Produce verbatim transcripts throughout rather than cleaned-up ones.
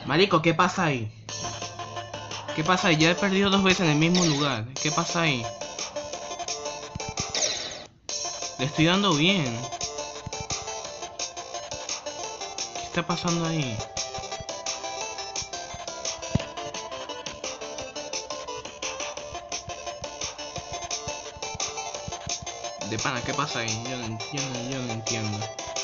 Marico, ¿qué pasa ahí? ¿Qué pasa ahí? Ya he perdido dos veces en el mismo lugar. ¿Qué pasa ahí? Le estoy dando bien. ¿Qué está pasando ahí? De pana, ¿qué pasa ahí? Yo no, yo no, yo no entiendo.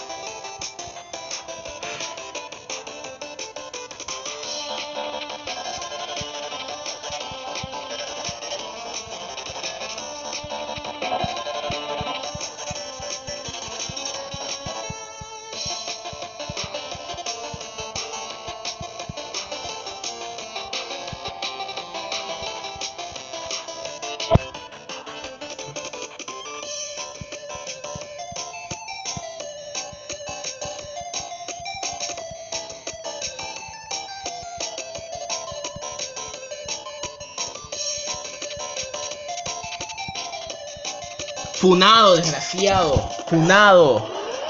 Funado, desgraciado. Funado.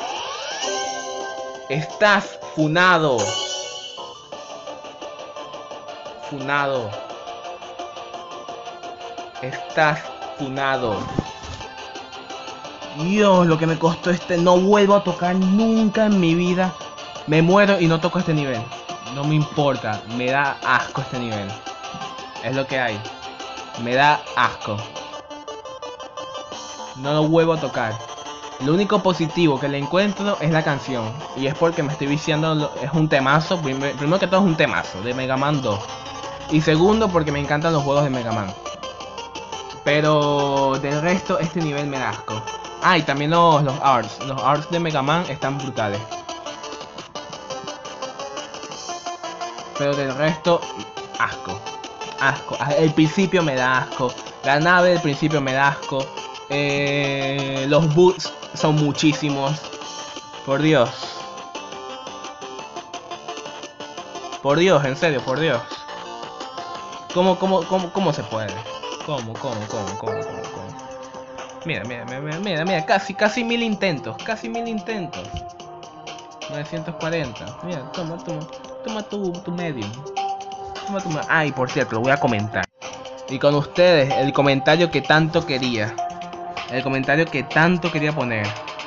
Estás funado. Funado. Estás funado. Dios, lo que me costó este. No vuelvo a tocar nunca en mi vida. Me muero y no toco este nivel. No me importa. Me da asco este nivel. Es lo que hay. Me da asco. No lo vuelvo a tocar. Lo único positivo que le encuentro es la canción. Y es porque me estoy viciando. Es un temazo. Primero que todo es un temazo de Mega Man dos. Y segundo porque me encantan los juegos de Mega Man. Pero del resto este nivel me da asco. Ah, y también los, los arts. Los arts de Mega Man están brutales. Pero del resto, asco. Asco. El principio me da asco. La nave del principio me da asco. Eh, los boots son muchísimos. Por Dios. Por Dios, en serio, por Dios. ¿Cómo, cómo, cómo, cómo se puede? ¿Cómo, cómo, cómo, cómo, cómo, cómo? Mira, mira, mira, mira, mira, casi, casi mil intentos, casi mil intentos. novecientos cuarenta. Mira, toma, toma, toma tu, tu medium. Toma tu medium. Ay, por cierto, lo voy a comentar. Y con ustedes, el comentario que tanto quería. El comentario que tanto quería poner.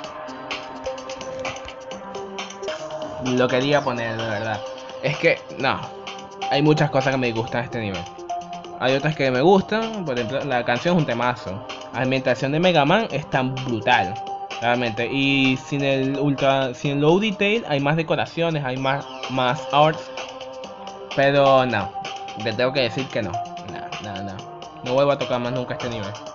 Lo quería poner, de verdad. Es que, no. Hay muchas cosas que me gustan de este nivel. Hay otras que me gustan. Por ejemplo, la canción es un temazo. La ambientación de Mega Man es tan brutal. Realmente. Y sin el ultra. Sin el low detail hay más decoraciones. Hay más, más arts. Pero no. Te tengo que decir que no. No, no, no. No vuelvo a tocar más nunca este nivel.